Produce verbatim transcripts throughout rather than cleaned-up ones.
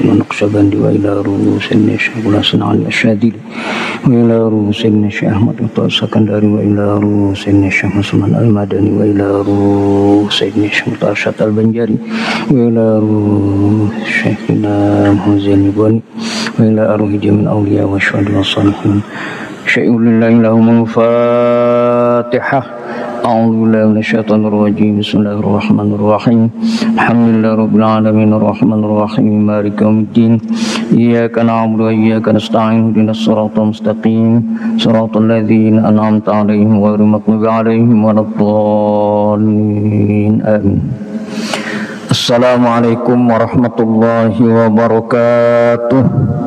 النقشبندي وإلى رؤوس الشيخ أبو الحسن علي الشاذلي وإلى رؤوس الشيخ أحمد السكندري وإلى رؤوس الشيخ مسلم المدني وإلى رؤوس الشيخ مطارشة البنجاري وإلى رؤوس شيخنا محمد زين البوني وإلى أروح جميع الأولياء والشهداء والصالحين. شيء لله لهم الفاتحة. أعوذ بالله من الشيطان الرجيم. بسم الله الرحمن الرحيم. الحمد لله رب العالمين الرحمن الرحيم مالك يوم الدين. إياك نعبد وإياك نستعين اهدنا الصراط المستقيم صراط الذين أنعمت عليهم غير المغضوب عليهم ولا الضالين آمين. Assalamualaikum warahmatullahi wabarakatuh.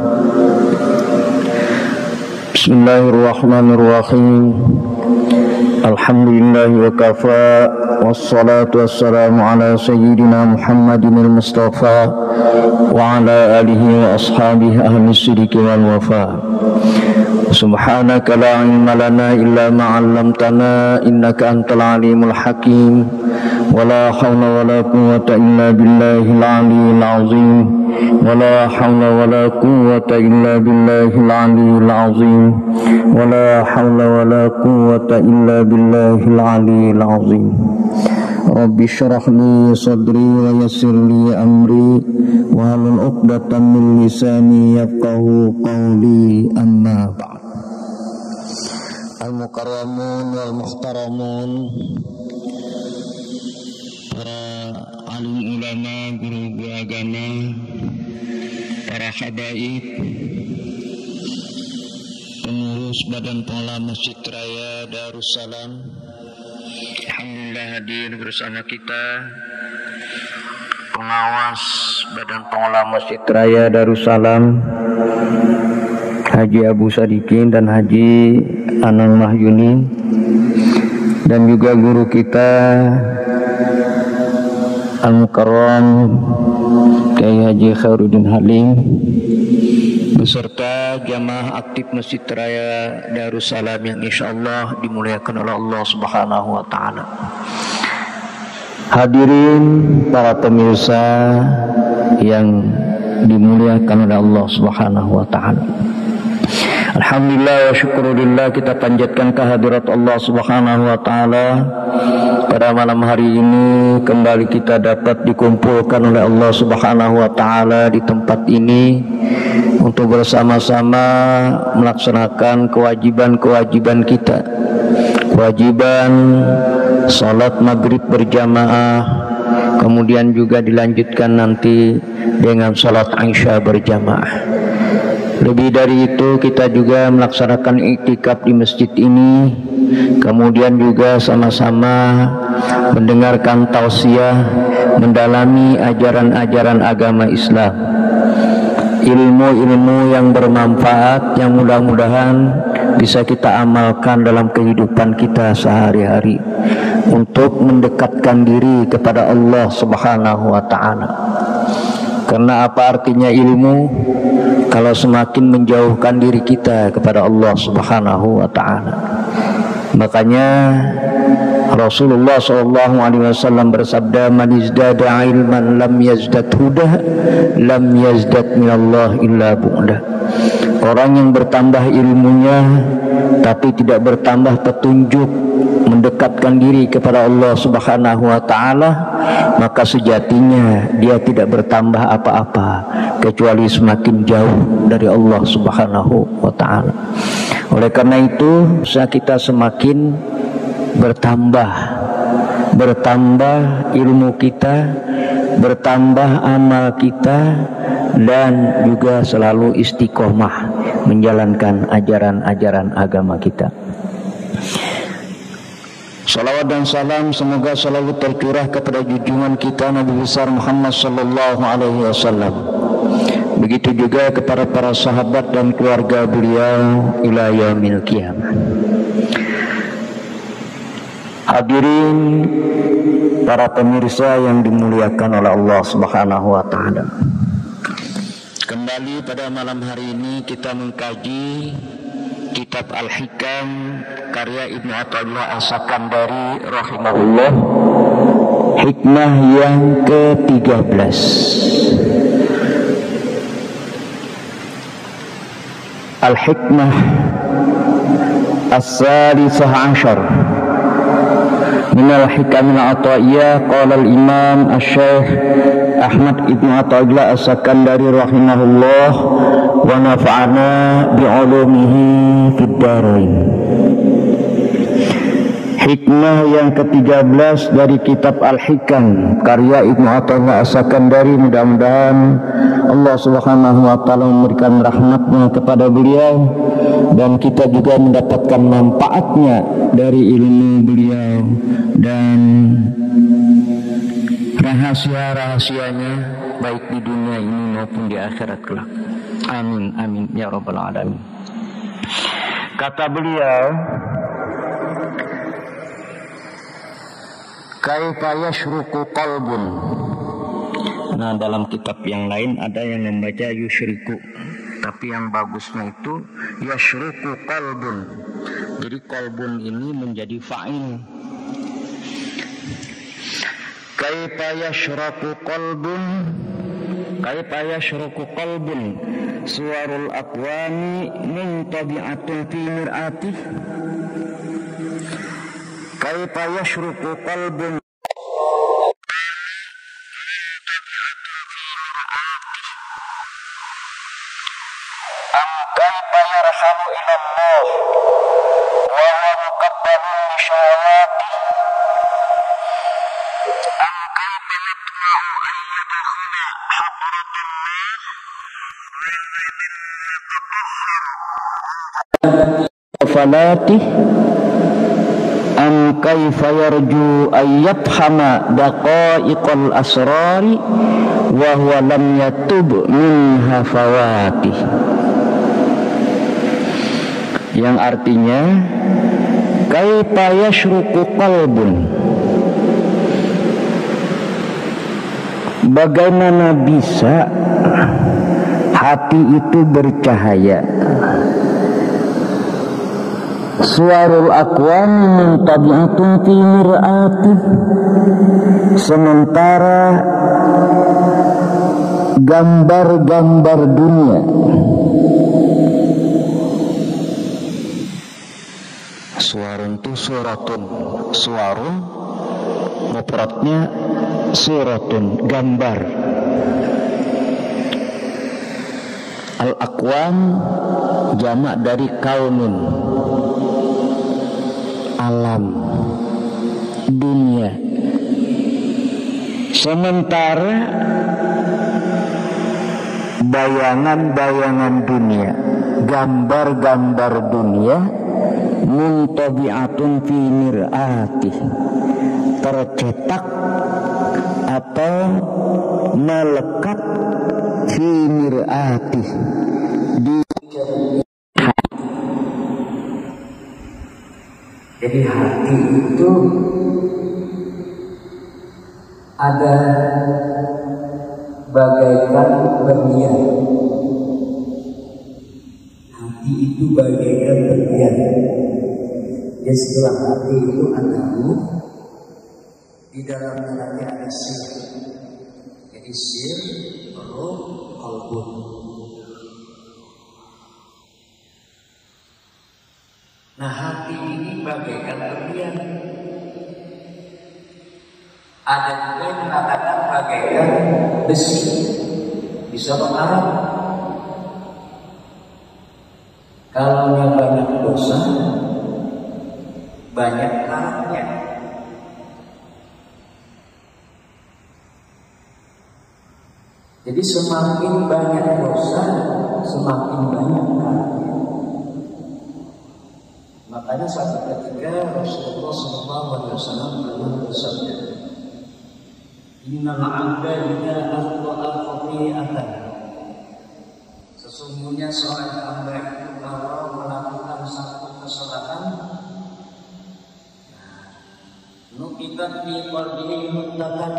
Bismillahirrahmanirrahim. Alhamdulillahi wa kafa, wassalatu wassalamu ala sayyidina Muhammadin al-Mustafa wa ala alihi wa ashabihi ahli sidiki wal wafa. Subhanaka la ilma lana illa ma 'allamtana innaka antal alimul hakim. Wala hawla wala quwwata illa billahil aliyyil azim. Wala hawla wala quwwata illa billahil aliyyil azim. Wala hawla wala quwwata illa billahil aliyyil azim. Rabbi syrah li sadri wa yassir li amri wa halul 'uqdatam min lisani yafqahu qawli, amma ba'd. Al-mukarramun wal muhtaramun, para alim ulama, guru-guru agama, para habaib, pengurus Badan Pengelola Masjid Raya Darussalam, alhamdulillah hadir bersama kita pengawas Badan Pengelola Masjid Raya Darussalam Haji Abu Sadikin dan Haji Anang Mahyuni, dan juga guru kita Al-Mukarram Kiai Haji Khairuddin Halim beserta jamaah aktif Masjid Raya Darussalam yang insyaallah dimuliakan oleh Allah Subhanahu wa taala. Hadirin para pemirsa yang dimuliakan oleh Allah Subhanahu wa taala. Alhamdulillah wa syukurillah, kita panjatkan kehadirat Allah Subhanahu wa taala. Pada malam hari ini kembali kita dapat dikumpulkan oleh Allah Subhanahu wa taala di tempat ini untuk bersama-sama melaksanakan kewajiban-kewajiban kita. Kewajiban salat maghrib berjamaah, kemudian juga dilanjutkan nanti dengan salat Isya berjamaah. Lebih dari itu, kita juga melaksanakan iktikaf di masjid ini, kemudian juga sama-sama mendengarkan tausiah, mendalami ajaran-ajaran agama Islam, ilmu-ilmu yang bermanfaat yang mudah-mudahan bisa kita amalkan dalam kehidupan kita sehari-hari untuk mendekatkan diri kepada Allah Subhanahu wa taala. Karena apa artinya ilmu kalau semakin menjauhkan diri kita kepada Allah Subhanahu wa taala? Makanya Rasulullah shallallahu alaihi wasallam bersabda, "Man izdada ilman lam yazdad huda, lam yazdad minallah illa bu'da." Orang yang bertambah ilmunya tapi tidak bertambah petunjuk mendekatkan diri kepada Allah Subhanahu wa taala, maka sejatinya dia tidak bertambah apa-apa kecuali semakin jauh dari Allah Subhanahu wa taala. Oleh karena itu, kita semakin bertambah bertambah ilmu kita, bertambah amal kita, dan juga selalu istiqomah menjalankan ajaran-ajaran agama kita. Salawat dan salam semoga selalu tercurah kepada junjungan kita Nabi besar Muhammad sallallahu alaihi wasallam. Begitu juga kepada para sahabat dan keluarga beliau ila yaumil qiyamah. Hadirin para pemirsa yang dimuliakan oleh Allah Subhanahu wa taala. Kembali pada malam hari ini kita mengkaji kitab Al-Hikam karya Ibnu Athaillah As-Sakandari rahimahullah, hikmah yang ke tiga belas. Al-hikmah as-salisah ashar minal hikamil ataiyah. Qala al-imam asy-syaikh Ahmad ibnu Athaillah as-Sakandari rahimahullah wa nafa'ana bi'ulumihi fid dharain. Hikmah yang ketiga belas dari kitab Al-Hikam karya Ibnu Athaillah As-Sakandari, mudah-mudahan Allah Subhanahu wa taala memberikan rahmatnya kepada beliau dan kita juga mendapatkan manfaatnya dari ilmu beliau dan rahasia-rahasianya baik di dunia ini maupun di akhirat kelak. Amin amin ya rabbal alamin. Kata beliau, kaifa yashruqu qalbun. Nah, dalam kitab yang lain ada yang membaca yusyriku, tapi yang bagusnya itu yashruqu qalbun. Jadi qalbun ini menjadi fa'il. Kaifa yashruqu qalbun, kaifa yashruqu qalbun suwarul aqwami min tabi'atin fi mir'atih. Kaifa yashruqu qalbun am kaifa yarhamu ila Allah wa huwa muqabbalun li syahawati am kaifa yatma'u an yadkhula hadratillah wa falatih am kaifa yarju an yafhama daqa'iqal asrari wa huwa lam yatub min hafawatih. Yang artinya kaifa yashruqu qalbun, bagaimana bisa hati itu bercahaya. Suwarul aqwam min tabi'atun fi mir'atih, sementara gambar-gambar dunia, suwarun itu suratun, suwarun mufradnya suratun, gambar. Al-aqwam jamak dari kaunun, alam, dunia. Sementara bayangan-bayangan dunia, gambar-gambar dunia, muntabi'atun fi mir'atih, tercetak atau melekat fi mir'atih, di. Jadi hati itu ada bagaikan berlian. Hati itu bagaikan berlian. Jadi setelah hati itu ada ruh, di dalamnya lagi ada sir. Jadi sir, ruh, qalbun. Nah, hati ini bagaikan berlian. Ada juga yang mengatakan bagaikan besi, bisa mengarang. Kalau yang banyak dosa, banyak karatnya. Jadi semakin banyak dosa, semakin banyak karatnya. Makanya suatu ketika Rasulullah shallallahu alaihi wasallam pernah bersabda, Innal abda idza akhta'a khati'atan, sesungguhnya seorang hamba itu kalau melakukan satu kesalahan, nukitat fi qalbihi mutlaqan,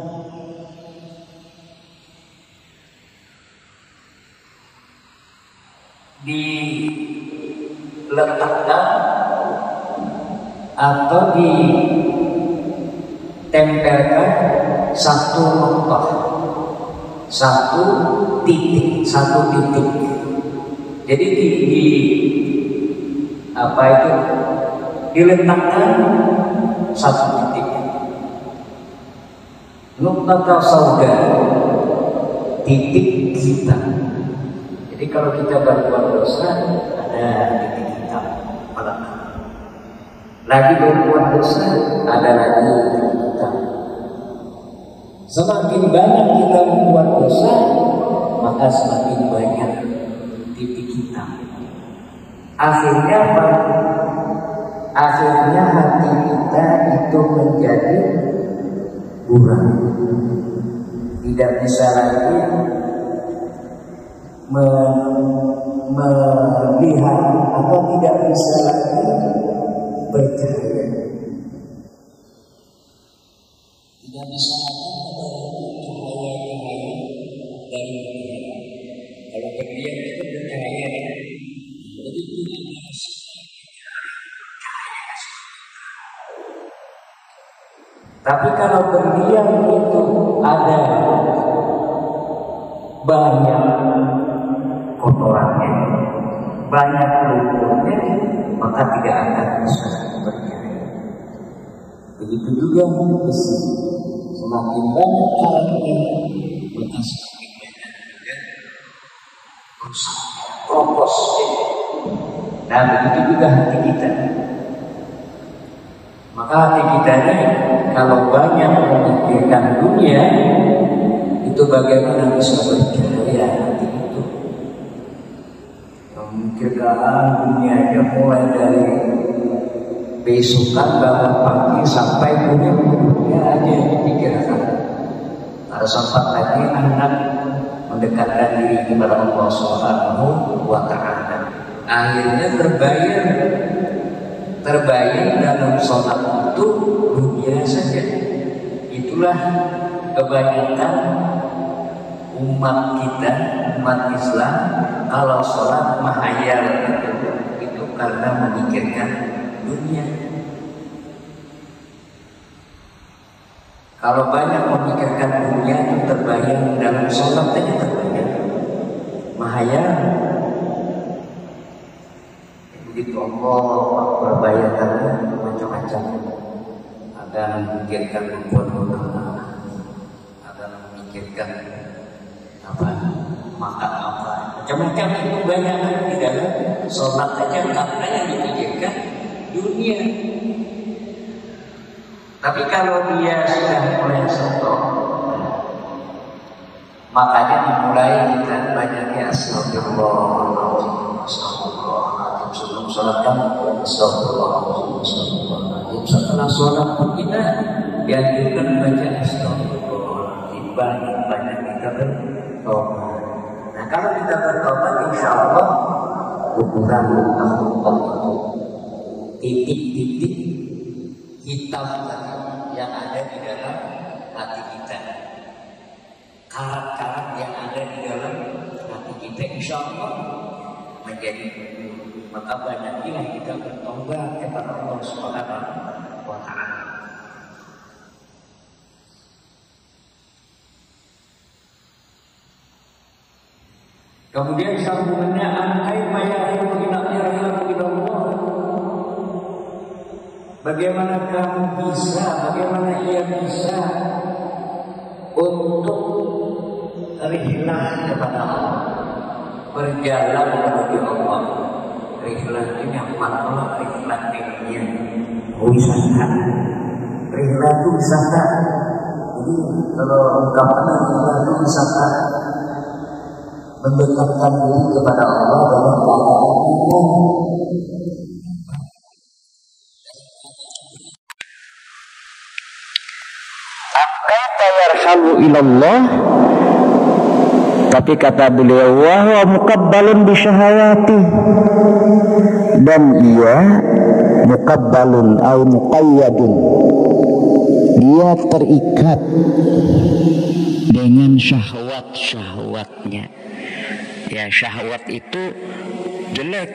diletakkan atau ditempelkan satu noktah, satu titik, satu titik. Jadi di, di apa itu diletakkan satu titik. Nuqtatul sauda, titik kita. Jadi kalau kita berbuat dosa ada titik hitam melekat. Lagi berbuat dosa ada lagi titik hitam. Semakin banyak kita membuat dosa, maka semakin banyak titik hitam. Akhirnya apa? Akhirnya hati kita itu menjadi buram, tidak bisa lagi melihat atau tidak bisa lagi bercahaya, tidak bisa lagi cahaya-cahaya dari Tuhan. Kalau berdiam itu bercahaya, jadi tidak bisa. Tapi kalau berdiam itu ada banyak kotorannya, banyak lumpurnya, maka tidak akan bisa berjaya. Begitu juga besi, semakin banyak caranya, maka semakin banyak juga rusak, kropos. Nah begitu juga hati kita. Maka hati kita ini kalau banyak memikirkan dunia, itu bagaimana bisa berjaya hati itu? Memikirkan dunianya mulai dari besokan bangun pagi sampai punya dunia aja yang dipikirkan. Ada sempat lagi anak mendekatkan diri kepada Allah Subhanahu wa Ta'ala. Akhirnya terbayar terbayar dalam sholat itu dunia saja. Itulah kebanyakan umat kita, umat Islam, kalau sholat mahayal itu, itu karena memikirkan dunia. Kalau banyak memikirkan dunia itu terbayang dalam sholat saja terbayang mahayal. Begitu Allah berbayangannya macam-macam. Ada memikirkan perbuatan, ada memikirkan apa, makan apa, macam-macam itu banyak di dalam sholat saja karena yang dipikirkan dunia. Tapi kalau dia sudah mulai stop, makanya dimulai kita banyaknya astagfirullah, astagfirullah. Sebelum sholat kan astagfirullahaladzim, astagfirullahaladzim. Setelah sholat pun kita dianjurkan baca astagfirullahaladzim. Banyak-banyak kita bertobat. Nah kalau kita bertobat, insya Allah ukuran luka-luka itu titik-titik hitam yang ada di dalam hati kita, karat-karat yang ada di dalam hati kita, insya Allah menjadi. Maka banyaklah kita bertobat kepada Allah Subhanahu wa Ta'ala. Kemudian sambungannya angkai mayahu ilahiyahu ilallah. Bagaimana kamu bisa, bagaimana ia bisa untuk rihlah kepada Allah, berjalan menuju Allah. Rihlah ini yang mana? Rihlah ini wisata. Rihlah itu wisata. Jadi kalau ungkapan rihlah itu wisata, mendekatkan diri kepada Allah dalam keadaan umum. Kata yarhamu ilallah, tapi kata beliau wa huwa muqabbalun bi syahawati, dan ia muqabbalun au muqayyadun, dia terikat dengan syahwat-syahwatnya. Ya, syahwat itu jelek.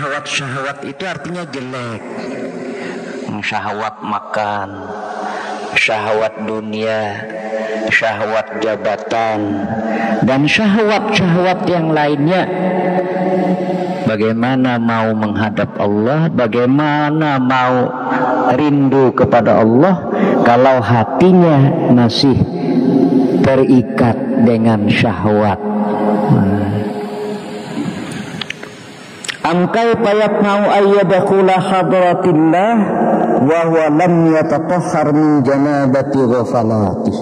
Syahwat-syahwat itu artinya jelek. Syahwat makan, syahwat dunia, syahwat jabatan, dan syahwat-syahwat yang lainnya. Bagaimana mau menghadap Allah, bagaimana mau rindu kepada Allah kalau hatinya masih terikat dengan syahwat. Am kaifa yatma'u ayyadkhula hadratillah wa huwa lam yatatahhar min janabati ghafalati.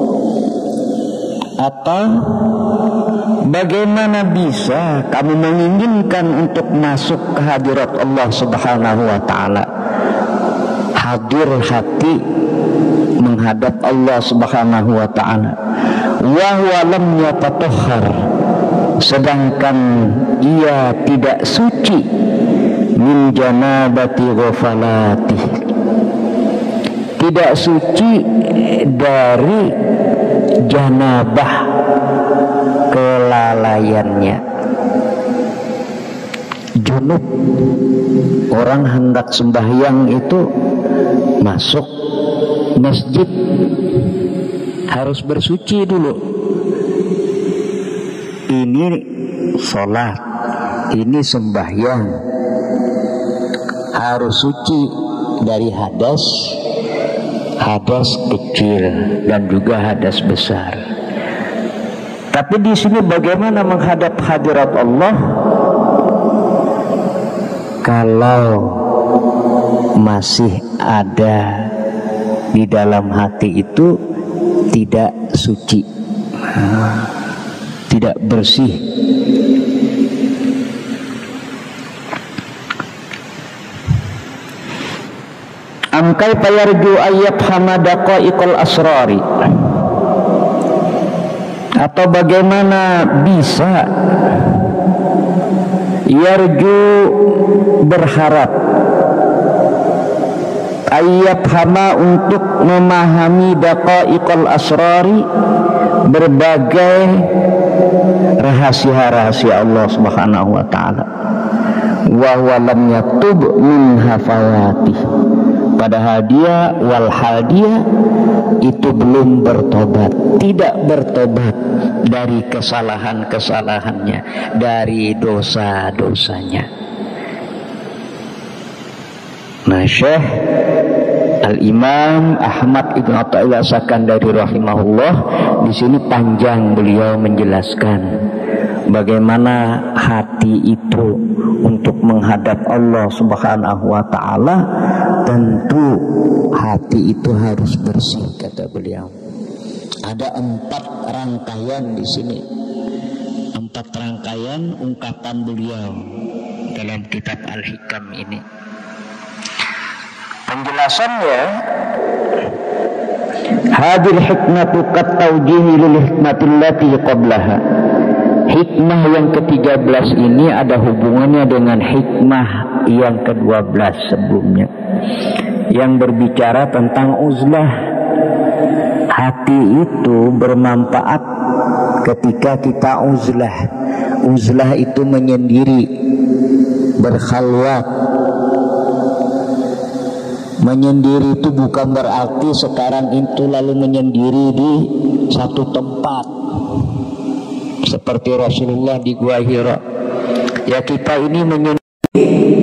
Atau bagaimana bisa kamu menginginkan untuk masuk ke hadirat Allah Subhanahu wa taala, hadir hati menghadap Allah Subhanahu wa taala, wa huwa lam yatatahhar, sedangkan ia tidak suci min janabati ghafalati, tidak suci dari janabah kelalaiannya. Junub, orang hendak sembahyang itu masuk masjid harus bersuci dulu. Ini sholat, ini sembahyang, harus suci dari hadas, hadas kecil dan juga hadas besar. Tapi di sini bagaimana menghadap hadirat Allah kalau masih ada di dalam hati itu tidak suci, tidak bersih. Am kaifa yarju ayyafhama daqaiqal asrari, atau bagaimana bisa yarju berharap ayyafhama untuk memahami daqaiqal asrari, berbagai rahasia-rahasia Allah Subhanahu wa taala, wa huwa lam yatub min hafawati, padahal dia walhal dia itu belum bertobat, tidak bertobat dari kesalahan-kesalahannya, dari dosa-dosanya. Nah, Syekh Al-Imam Ahmad Ibn Athaillah As-Sakandari rahimahullah di sini panjang beliau menjelaskan bagaimana hati itu untuk menghadap Allah Subhanahu wa taala. Tentu hati itu harus bersih, kata beliau. Ada empat rangkaian di sini, empat rangkaian ungkapan beliau dalam kitab Al-Hikam ini. Penjelasannya, hadil hikmatu kat taujihi lil hikmatil lati qablaha. Hikmah yang ketiga belas ini ada hubungannya dengan hikmah yang kedua belas sebelumnya, yang berbicara tentang uzlah. Hati itu bermanfaat ketika kita uzlah. Uzlah itu menyendiri, berkhalwat. Menyendiri itu bukan berarti sekarang itu lalu menyendiri di satu tempat seperti Rasulullah di Gua Hira. Ya, kita ini menyendiri,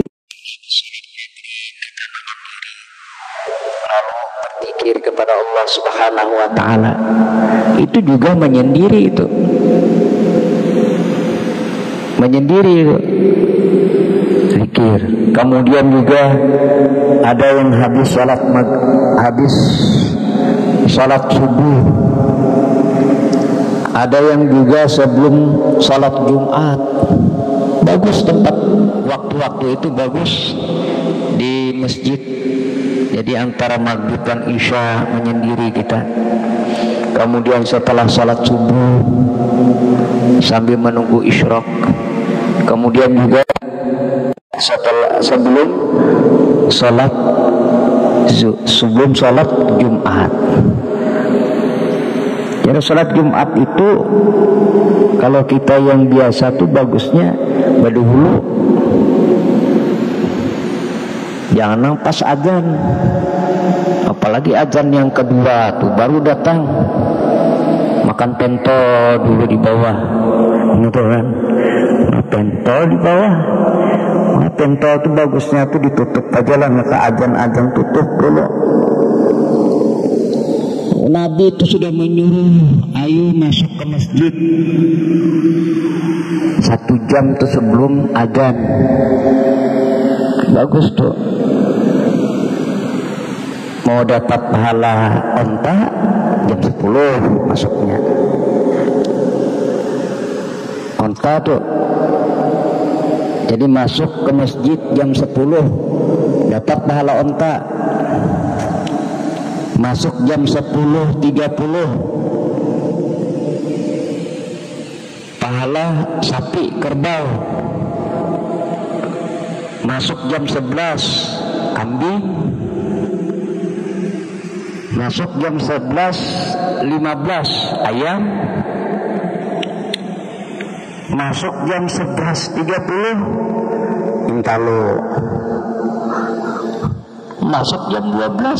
lalu berzikir kepada Allah Subhanahu wa taala. Itu juga menyendiri, itu menyendiri itu zikir. Kemudian juga ada yang habis salat mag habis salat subuh, ada yang juga sebelum salat Jumat. Bagus tempat waktu-waktu itu, bagus di masjid. Jadi antara maghrib dan isya menyendiri kita. Kemudian setelah salat subuh sambil menunggu isyraq. Kemudian juga setelah sebelum salat sebelum salat Jumat. Jadi salat Jumat itu kalau kita yang biasa tuh bagusnya berdahulu, jangan pas adzan, apa apalagi azan yang kedua tuh baru datang, makan pentol dulu di bawah, gitu kan? Nah, pentol di bawah, nah, pentol tuh bagusnya tuh ditutup aja lah, nggak ke azan-azan, tutup dulu. Nabi itu sudah menyuruh, ayo masuk ke masjid satu jam tuh sebelum azan. Bagus tuh. Mau dapat pahala onta jam sepuluh masuknya. Onta tuh. Jadi masuk ke masjid jam sepuluh dapat pahala onta. Masuk jam sepuluh tiga puluh pahala sapi kerbau. Masuk jam sebelas kambing. Masuk jam sebelas lima belas ayam. Masuk jam sebelas tiga puluh intalo. Masuk jam dua belas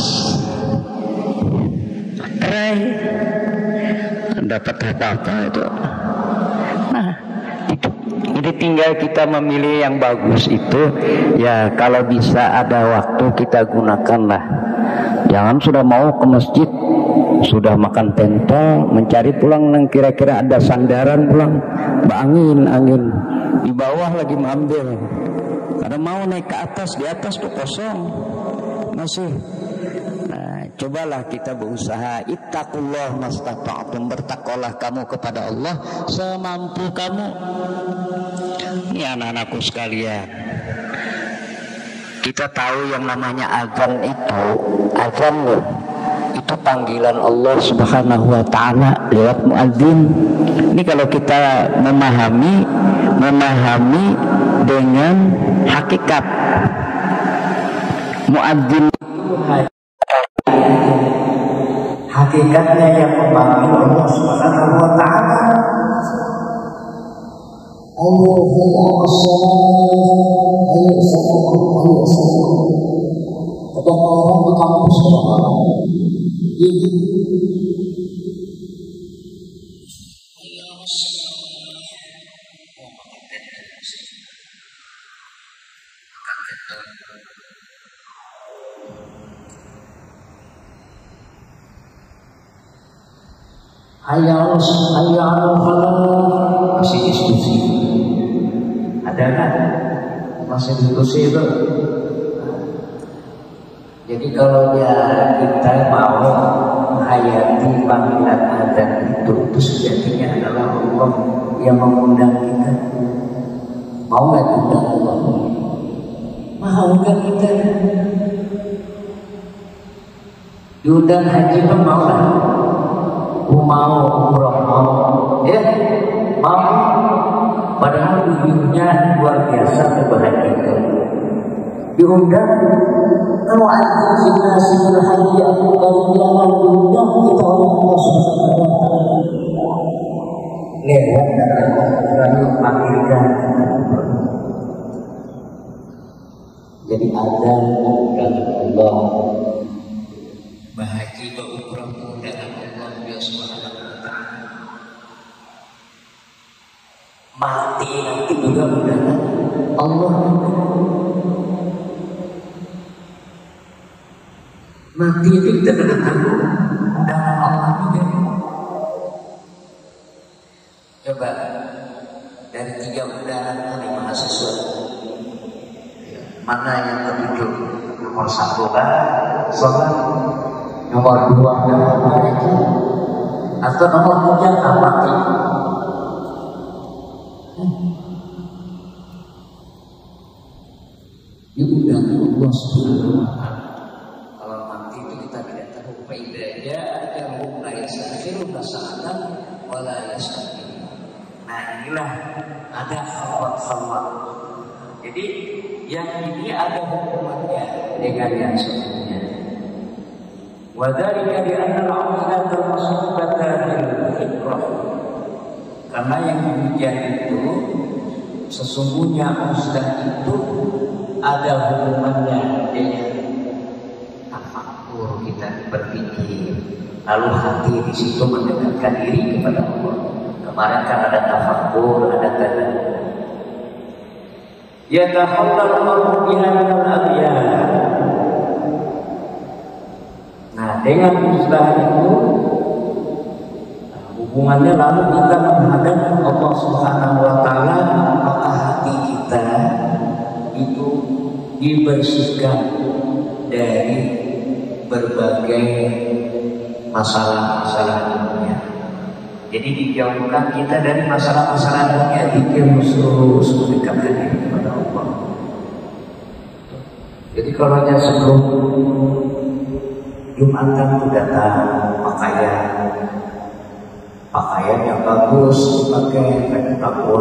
rai dapat apa-apa itu. Nah, itu jadi tinggal kita memilih yang bagus itu ya. Kalau bisa ada waktu kita gunakanlah. Jangan sudah mau ke masjid sudah makan pentol mencari pulang nang kira-kira ada sandaran pulang angin angin di bawah lagi mengambil. Karena mau naik ke atas, di atas tuh kosong masih. Cobalah kita berusaha, ittaqullah mastata'tum, bertakwalah kamu kepada Allah semampu kamu. Ini anak-anakku sekalian, kita tahu yang namanya azan itu, azan itu panggilan Allah Subhanahu wa taala lewat muadzin. Ini kalau kita memahami memahami dengan hakikat muadzin, hakikatnya yang memanggil Allah Subhanahu wa taala. Allahu Akbar, Allahu Akbar. Ada orang di kampus ini. Ayah ayah Allah masih diskusi, ada kan? Masih diskusi itu. Jadi kalau ya kita mau menghayati panggilan azan itu, itu sejatinya adalah Allah yang mengundang kita. Mau nggak kita Allah? Mau nggak kita? Diundang haji pun mau lah. Mau umroh mau, ya mau. Padahal ujungnya luar biasa kebahagiaan. Diundang, kalau ada kita sudah haji aku dari jangan diundang kita oleh Allah Subhanahu wa taala. Lewat lalu panggilkan. Jadi ada dan Allah bahagia berumrah dengan Allah Subhanahu wa taala. Mati nanti juga udah Allah. Mati itu kita dengan undangan Allah juga. Coba dari tiga undangan dari mahasiswa, mana yang ketujuh? Nomor satu kan sholat, nomor dua adalah haji, atau nomor tiga mati. Diundang Allah Subhanahu wa taala. Kalau mati itu kita tidak tahu. Faidahnya ajarum la yastaghfiru basa'atan wa la yastaghfiru. Nah inilah ada khawat-khawat. Jadi yang ini ada hukumannya dengan yang sebelumnya. Wa dzalika bi anna al-'amala al-masbata bil fitrah. Karena yang demikian itu sesungguhnya uzlah itu ada hubungannya dengan tafakkur kita. lalu hati di situ mendekatkan diri kepada Allah. Kemarin kan ada tafakkur, ada tadabbur. Ya tahallal biha minal abyad. Nah, dengan istilah itu hubungannya lalu kita menghadap Allah Subhanahu wa taala, maka hati kita itu dibersihkan dari berbagai masalah-masalah dunia. Jadi dijauhkan kita dari masalah-masalah dunia, dikir terus mendekatkan diri kepada Allah. Jadi kalau dia sebelum Jumatan itu datang pakaian pakaian yang bagus pakai pakai takwa,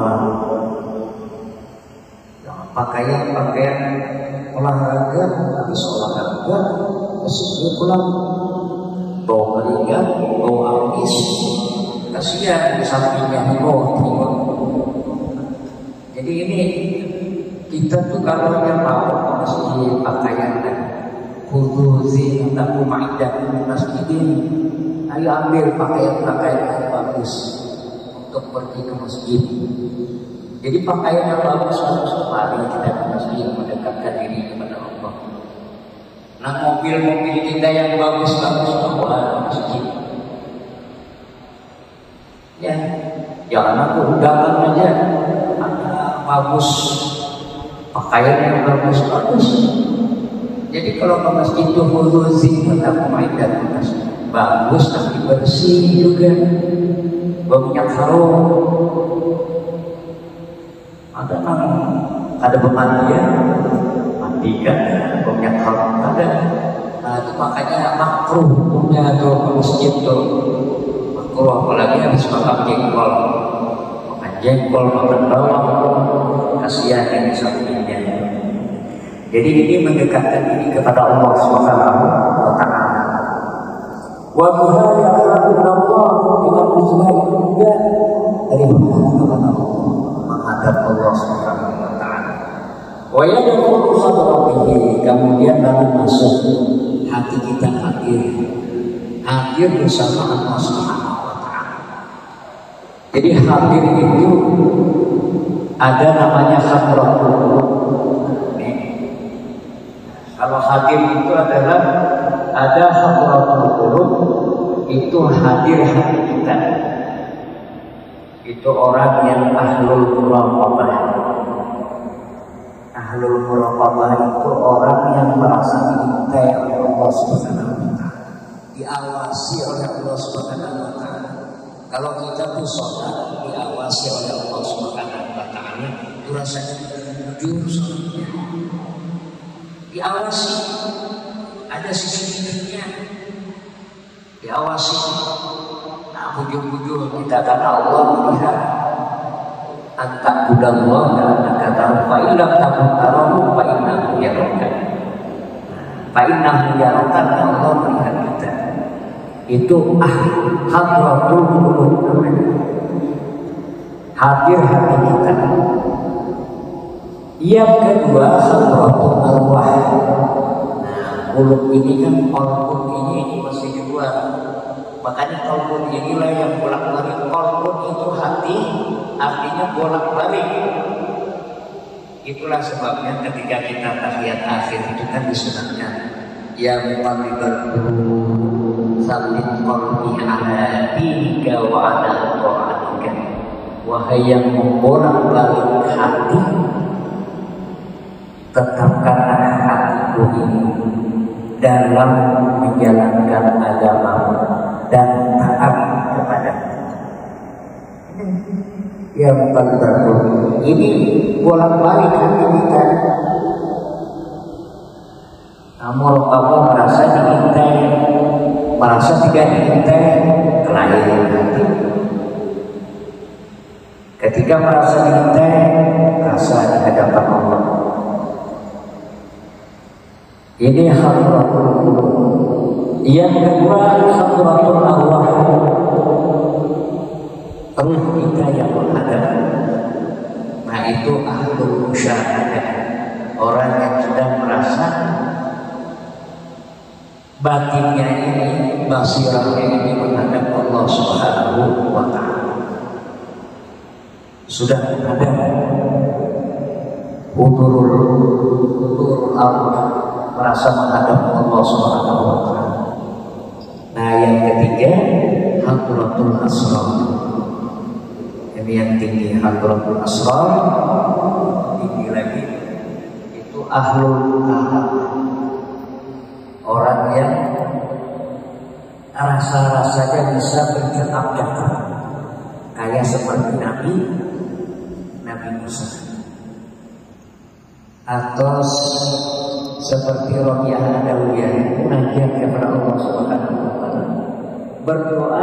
jangan pakaian pakaian olahraga, habis olahraga kesini pulang bawa keringat, bawa amis, kasihan di sampingnya bawa. Jadi ini kita tuh kalau yang mau masih pakaian kan khudhu zinatakum 'inda masjidin, ayo ambil pakaian-pakaian yang bagus untuk pergi ke masjid. Jadi pakaian yang bagus harus mari kita ke masjid mendekatkan diri kepada Allah. Nah, mobil-mobil kita yang bagus-bagus bawa ke masjid. Ya, jangan aku undangan aja ada bagus pakaian yang bagus-bagus. Jadi kalau ke masjid itu khudhu zinatakum 'inda masjid, bagus tapi bersih juga, berminyak harum. Ada kan ada pemandian, mandikan berminyak harum ada. Nah, itu makanya makruh punya tuh ke masjid tuh makruh, apalagi habis makan jengkol, makan jengkol, makan bawang, kasihan yang di sampingnya. Jadi ini mendekatkan diri kepada Allah Subhanahu wa taala. Wa biha yaqulu Allah, dengan usaha juga dari kepada Allah, menghadap Allah Subhanahu wa taala. Wa yadkhulu sadratihi, kemudian lalu masuk hati kita hadir hadir bersama Allah Subhanahu wa taala. Jadi hadir itu ada namanya hadratul qulub. Kalau hadir itu adalah ada hadratul qulub, itu hadir hati kita. Itu orang yang ahlul muraqabah. Ahlul muraqabah itu orang yang merasa diintai oleh Allah Subhanahu wa taala, diawasi oleh Allah Subhanahu wa taala. Kalau kita tuh sholat diawasi oleh Allah Subhanahu wa taala, itu rasanya jujur sholatnya. Diawasi, ada C C T V-nya, diawasi. Nah, ujung-ujung kita kata Allah melihat antak budallah dan kata fa'ilam takun tarahu fa'innahu yarokan, fa'innahu yarokan, Allah melihat kita. Itu ah hadratul qulub, hadir hati kita. Yang kedua hadratul arwah. Nah, qulub ini kan qalbun ini masih dua. Makanya qalbun inilah yang bolak-balik. Qalbun itu hati, artinya bolak-balik. Itulah sebabnya ketika kita tahiyat akhir itu kan disunatkan ya muqallibal qulub tsabbit qalbi ala dinika wa ala ta'atika. Wahai yang membolak-balik hati, tetapkanlah hatiku ini dalam menjalankan agama dan taat kepada yang berlaku. Ini bolak-balik hati kita. Namun Allah merasa diintai, merasa tidak diintai, kelahiran hati. Ketika merasa diintai, rasa di hadapan Allah. Ini hadratul qulub. Yang kedua hadratul arwah. Ruh kita yang menghadap. Nah, itu ahlul musyahadah, orang yang sudah merasa batin batinnya ini, basirahnya ini menghadap Allah Subhanahu wa Ta'ala. Sudah ada hudurul hudurul Allah, merasa menghadap Allah Subhanahu wa Ta'ala. Nah, yang ketiga hadratul asrar. Ini yang tinggi, hadratul asrar. Tinggi lagi itu ahlul kahf, orang yang rasa-rasanya bisa bercakap-cakap, kayak seperti Nabi Nabi Musa, atau seperti Rabi'ah Adawiyah, munajat kepada Allah Subhanahu wa Ta'ala, berdoa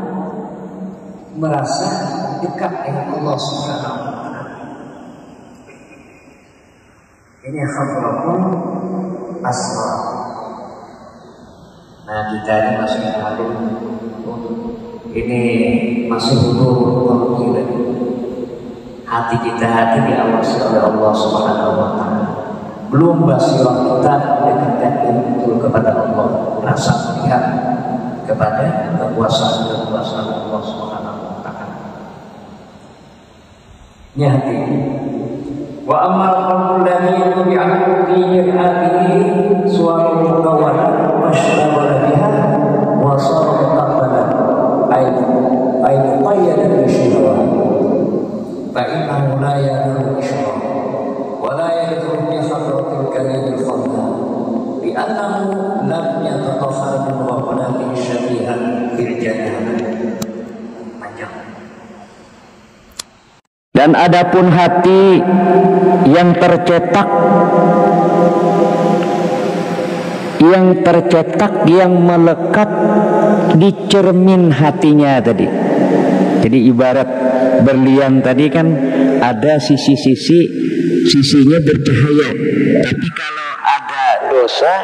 merasa dekat dengan Allah Subhanahu wa Ta'ala. Ini hadratul asrar. Nah, kita ini masih hadir, ini masih butuh waktu lagi. Hati kita hati diawasi oleh Allah Subhanahu wa Ta'ala. Belum basirah kita mendekatkan betul kepada Allah, rasa melihat kepada kekuasaan-kekuasaan Allah Subhanahu wa Ta'ala. Ini hati. Wa amal qalbul ladzi yubi'u fi mir'atihi suwarul mukawwanat mashtaghala biha wa sara mutaqabbalan ay ay qayyada bi syahwat fa innahu la yadru ishraq wa la yadru bi hadratil kalimil khalqa bi annahu lam yatatahhar min ghaflatin syabihan fil jannah. Dan adapun hati yang tercetak, yang tercetak, yang melekat di cermin hatinya tadi. Jadi ibarat berlian tadi kan ada sisi-sisi, sisinya bercahaya. Tapi kalau ada dosa,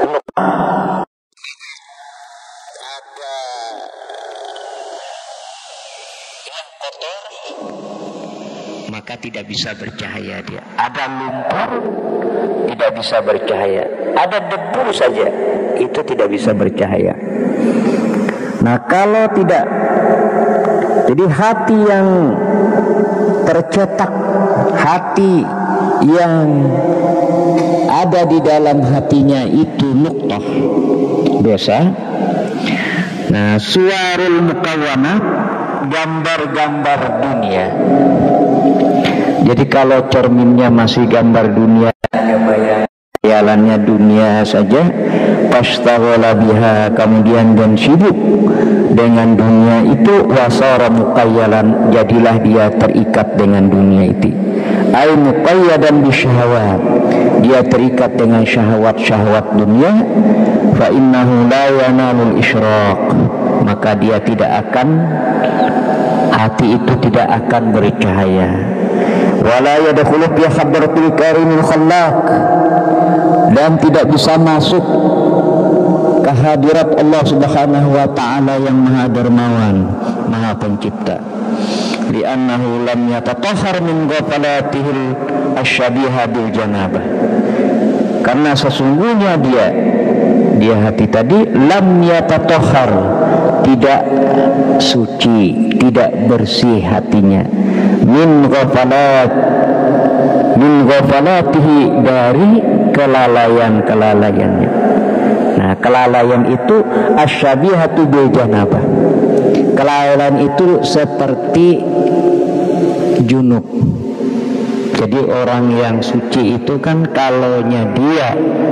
maka tidak bisa bercahaya dia. Ada lumpur, tidak bisa bercahaya. Ada debu saja, itu tidak bisa bercahaya. Nah, kalau tidak, jadi hati yang tercetak, hati yang ada di dalam hatinya itu nuqtah, dosa. Nah, suwarul mukawwanat, gambar-gambar dunia. Jadi kalau cerminnya masih gambar dunia, bayangannya dunia saja, pastaghala biha, kemudian dan sibuk dengan dunia itu, wasara muqayyalan, jadilah dia terikat dengan dunia itu. Ai muqayyadan bisyahawat, dia terikat dengan syahwat-syahwat dunia. Fa innahu la yanalul isyraq, maka dia tidak akan, hati itu tidak akan bercahaya. Wala yadkhulu fi hadratil karimil khallaq, dan tidak bisa masuk ke hadirat Allah Subhanahu wa Ta'ala yang maha dermawan, maha pencipta. Li'annahu lam yatatahhar min ghafalatihil asyabiha bil janabah, karena sesungguhnya dia dia hati tadi lam yatatahhar, tidak suci, tidak bersih hatinya, min ghafalat min ghafalatihi, dari kelalaian-kelalaiannya. Nah, kelalaian itu asyabihatu bil janabah. Kelalaian itu seperti junub. Jadi orang yang suci itu kan kalaunya dia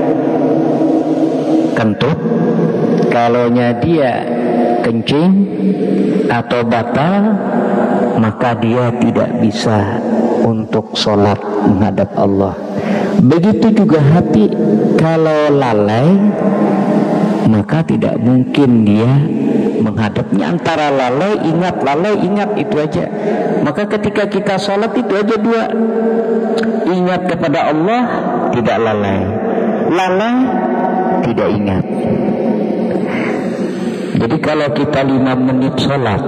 kentut, kalaunya dia kencing atau batal, maka dia tidak bisa untuk sholat menghadap Allah. Begitu juga hati, kalau lalai maka tidak mungkin dia menghadapnya. Antara lalai ingat, lalai ingat, itu aja. Maka ketika kita sholat itu aja dua, ingat kepada Allah, tidak lalai, lalai tidak ingat. Jadi kalau kita lima menit sholat,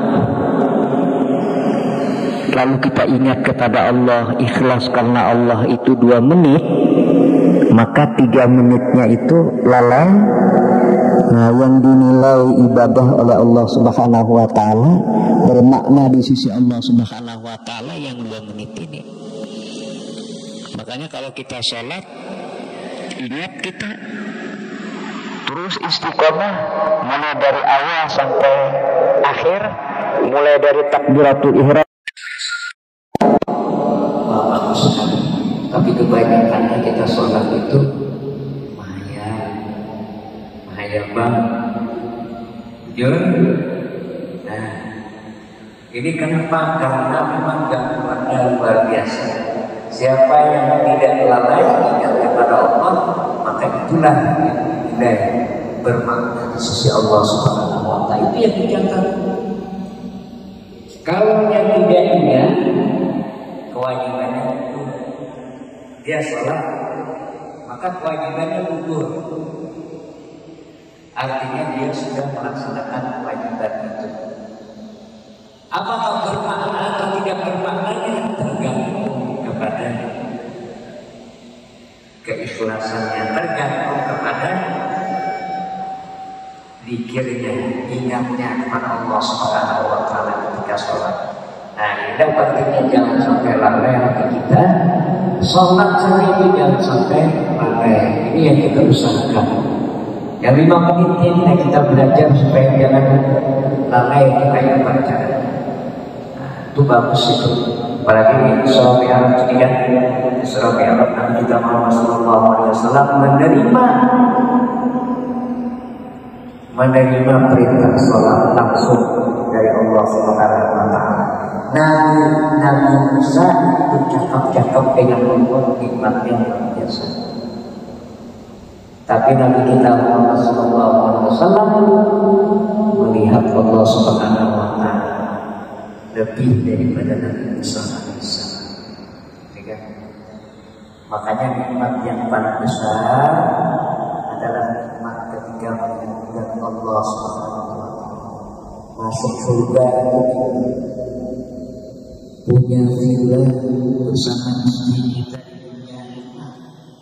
lalu kita ingat kepada Allah, ikhlas karena Allah itu dua menit, maka tiga menitnya itu lalai, Nah, yang dinilai ibadah oleh Allah Subhanahu wa taala bermakna di sisi Allah Subhanahu wa taala yang dua menit ini. Makanya kalau kita sholat, ingat kita terus istiqomah mulai dari awal sampai akhir, mulai dari takbiratul ihram. Bagus sekali. Tapi kebanyakannya kita sholat itu mahayal bang, jujur. Nah, ini kenapa? Karena memang gangguannya luar biasa. Siapa yang tidak lalai ingat kepada Allah, maka itulah yang dinilai bermakna di sisi Allah Subhanahu wa taala. Itu yang dicatat. Kalau yang tidak ingat, kewajibannya itu dia sholat, maka kewajibannya gugur. Artinya dia sudah melaksanakan kewajiban itu. Apakah bermakna atau tidak bermaknanya tergantung kepada keikhlasannya, tergantung kepada zikirnya, ingatnya kepada Allah Subhanahu wa taala ketika sholat. Nah, ini pentingnya jangan sampai lalai hati kita. Sholat saja jangan sampai lalai. Ini yang kita usahakan. Yang lima menit ini kita belajar supaya jangan lalai kita yang baca. Nah, itu bagus itu. Apalagi di Isra Mi'raj ini kan, Isra Mi'raj Nabi kita Muhammad Sallallahu Alaihi Wasallam menerima menerima perintah sholat langsung dari Allah Subhanahu wa taala. Nabi Nabi Musa itu cakap-cakap dengan Allah, nikmatnya luar biasa. Tapi Nabi kita Muhammad Sallallahu Alaihi Wasallam melihat Allah Subhanahu wa taala lebih daripada Nabi Musa alaihissalam. Ya, makanya nikmat yang paling besar adalah nikmat ketika melihat Allah Subhanahu wa taala. Masuk surga itu punya villa bersama istri kita di dunia nikmat.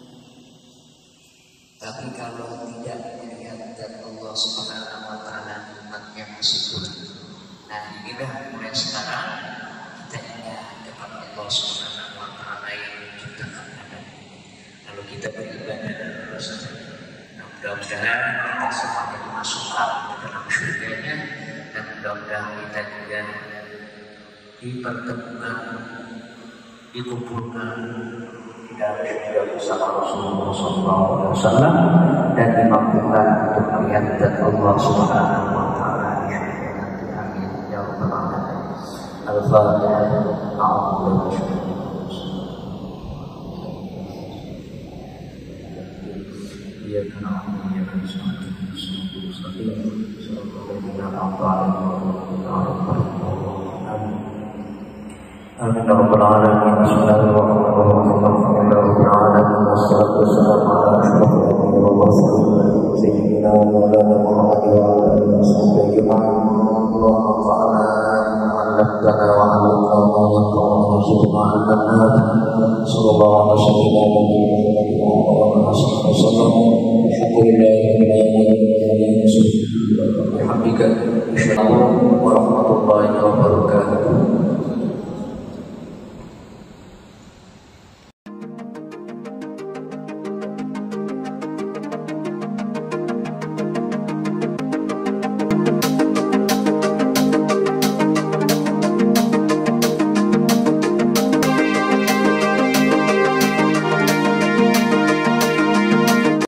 Tapi kalau tidak melihat Allah Subhanahu wa taala, nikmatnya masih kurang. Nah, inilah mulai sekarang kita ingat kepada Allah Subhanahu wa taala yang menciptakan kita. Kalau kita beribadah terus saja. Nah, mudah-mudahan kita semuanya dimasukkan ke dalam surganya, dan mudah-mudahan kita juga dipertemukan, dikumpulkan di dalam surga bersama Rasulullah Sallallahu Alaihi Wasallam dan dimampukan untuk melihat zat Allah Subhanahu wa taala di surga nanti. Amin ya rabbal alamin. Al-Fatihah. Iyyaka na'budu wa iyyaka nasta'in. Ihdinas siratal mustaqim. Amin ya rabbal alamin. Bismillahirrahmanirrahim. Alhamdulillahi rabbil alamin. Wassalatu wassalamu ala asyrofil anbiya'i wal mursalin sayyidina wa maulana Muhammad wa ala alihi washabbihi ajma'in. Allahumma anfa'na bima 'allamtana wa 'allimna ma yanfa'una warzuqna 'ilman nafi'an. Sallallahu alaihi wasallam. Alhamdulillah. Alhamdulillah.